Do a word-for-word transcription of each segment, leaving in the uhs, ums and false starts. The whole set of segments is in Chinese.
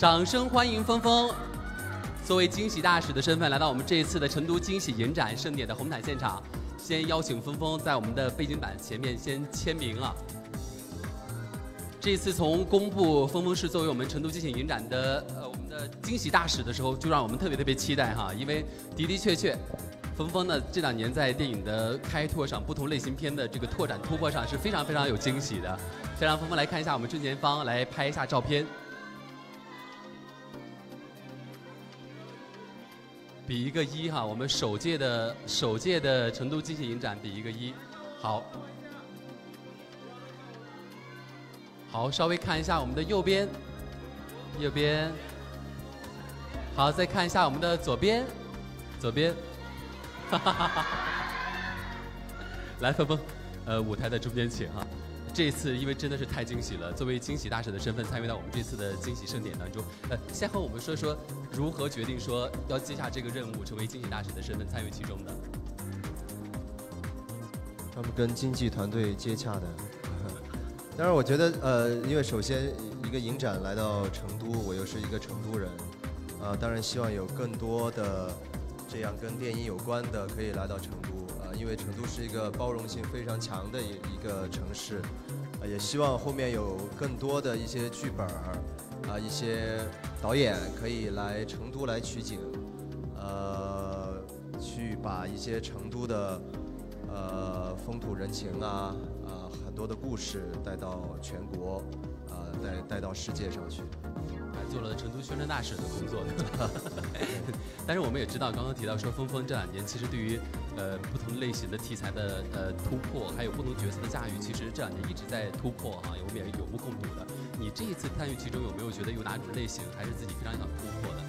掌声欢迎峰峰。作为惊喜大使的身份来到我们这一次的成都惊喜影展盛典的红毯现场，先邀请峰峰在我们的背景板前面先签名啊。这一次从公布峰峰是作为我们成都惊喜影展的呃我们的惊喜大使的时候，就让我们特别特别期待哈，因为的的确确，峰峰呢这两年在电影的开拓上，不同类型片的这个拓展突破上是非常非常有惊喜的。先让峰峰来看一下我们正前方，来拍一下照片。 比一个一哈，我们首届的首届的成都惊喜影展比一个一，好，好，稍微看一下我们的右边，右边，好，再看一下我们的左边，左边，哈哈哈哈，来，峰峰，呃，舞台的中间请哈。 这一次因为真的是太惊喜了，作为惊喜大使的身份参与到我们这次的惊喜盛典当中，呃，先和我们说说如何决定说要接下这个任务，成为惊喜大使的身份参与其中的。 他们跟经纪团队接洽的。当然，我觉得呃，因为首先一个影展来到成都，我又是一个成都人，啊、呃，当然希望有更多的这样跟电影有关的可以来到成都。 因为成都是一个包容性非常强的一一个城市，呃，也希望后面有更多的一些剧本儿，啊、呃，一些导演可以来成都来取景，呃，去把一些成都的呃风土人情啊，啊、呃，很多的故事带到全国，啊、呃，带带到世界上去。 还做了成都宣传大使的工作，对吧？但是我们也知道，刚刚提到说，峰峰这两年其实对于呃不同类型的题材的呃突破，还有不同角色的驾驭，其实这两年一直在突破哈，我们也有目共睹的。你这一次参与其中，有没有觉得有哪种类型还是自己非常想突破的？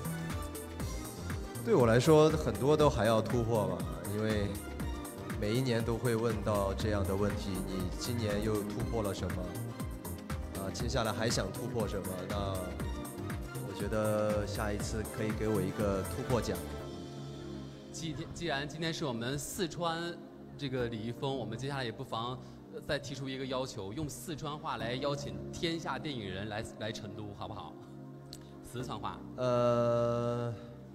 对我来说，很多都还要突破吧，因为每一年都会问到这样的问题：你今年又突破了什么？ 啊，接下来还想突破什么？那我觉得下一次可以给我一个突破奖。 既既然今天是我们四川这个李易峰，我们接下来也不妨再提出一个要求，用四川话来邀请天下电影人来来成都，好不好？四川话。 呃，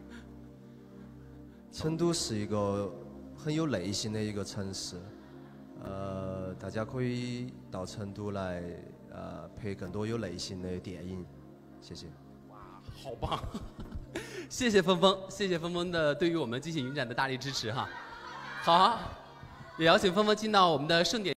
成都是一个很有内心的一个城市，呃，大家可以到成都来。 呃，拍更多有类型的电影，谢谢。 哇，好棒！谢谢峰峰，谢谢峰峰的对于我们惊喜影展的大力支持哈。好，也邀请峰峰进到我们的盛典。